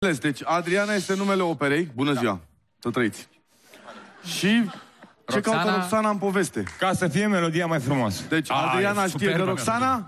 Deci, Adriana este numele operei. Bună ziua! Să trăiți! Și ce caută Roxana în poveste? Ca să fie melodia mai frumoasă. Deci, Adriana știe de Roxana?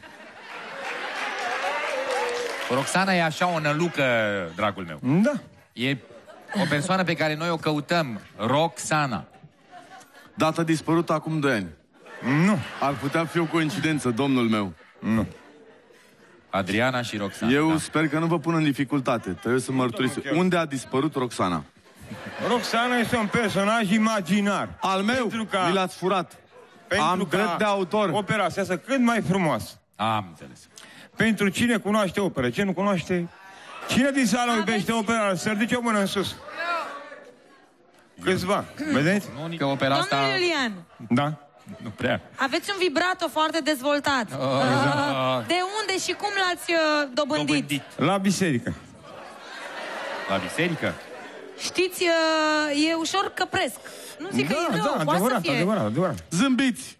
Roxana e așa o nălucă, dragul meu. Da. E o persoană pe care noi o căutăm. Roxana. Dată dispărută acum 2 ani. Nu. Ar putea fi o coincidență, domnul meu. Nu. Adriana și Roxana. Eu sper că nu vă pun în dificultate. Trebuie să mărturisesc. Unde a dispărut Roxana? Roxana este un personaj imaginar. Al meu? Mi l-ați furat. Am drept de autor. Opera să iasă cât mai frumoasă. Am înțeles. Pentru cine cunoaște opera, ce nu cunoaște... Cine din sală iubește opera, să ridice o mână în sus. Câțiva, vedeți? Nu, că opera asta... Domnul Iulian. Da? Nu prea. Aveți un vibrato foarte dezvoltat. De unde și cum l-ați dobândit? La biserică. La biserică? Știți, e ușor căpresc. Nu zic că e rău, poate să fie. Adevărat. Zâmbiți!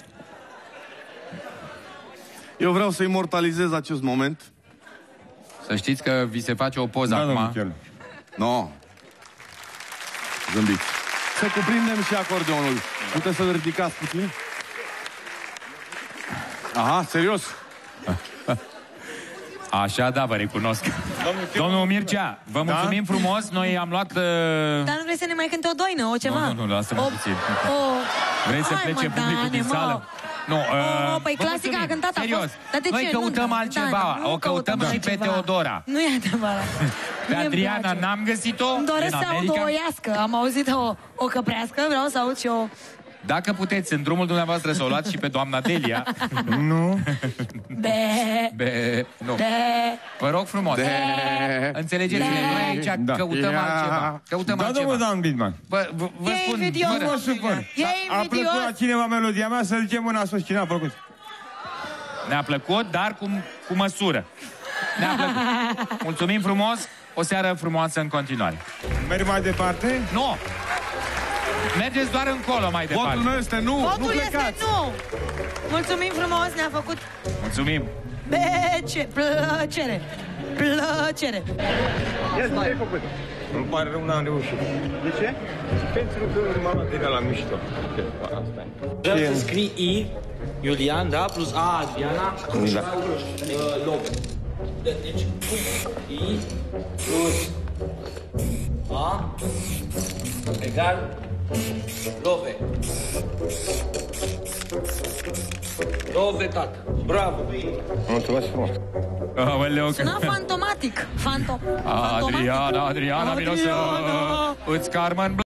Eu vreau să imortalizez acest moment. Să știți că vi se face o poză acum. No. Zâmbiți. Să cuprindem și acordeonul. Puteți să-l ridicați puțin? Aha, serios? Așa, da, vă recunosc. Domnul Mircea, vă mulțumim frumos. Noi am luat... Dar nu vrei să ne mai cânte o doină, o ceva? Nu, lasă-mă puțin. Vrei să plece publicul din sală? Nu, păi clasica a cântat a fost. Noi căutăm altceva. O căutăm și pe Teodora. Nu e adevărat. Pe Adriana n-am găsit-o. Îmi doresc să aud o oiască. Am auzit o căprească, vreau să aud și o... Dacă puteți, în drumul dumneavoastră, să o luați și pe doamna Delia. Nu. Nu. Vă rog frumos. Înțelegeți-ne, noi aici căutăm altceva. Căutăm altceva. Da, domnul Bidman. Vă spun, a plăcut la cineva melodia mea? Să zicem mâna sus, cine a plăcut? Ne-a plăcut, dar cu măsură. Ne-a plăcut. Mulțumim frumos, o seară frumoasă în continuare. Merg mai departe? Nu! Mergeți doar încolo mai departe. Votul meu este nu, Votul nu plecați. este nu! Mulțumim frumos, ne-a făcut... Mulțumim! Plăcere! Plăcere! Ce ai făcut? Îmi pare rău, n-am reușit. De ce? Pentru că m-am luat la mișto. Asta e. Trebuie să scrii I, Iulian, da? Plus A, Adriana, Lob. Deci, I plus A egal Love. Love, tată. Bravo. Mulțumesc frumos. Suna fantomatic. Adriana, miros, îți Carmen